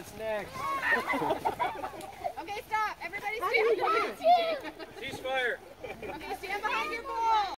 What's next? Okay, stop. Everybody stand behind TJ. Ceasefire. Okay, stand behind your ball.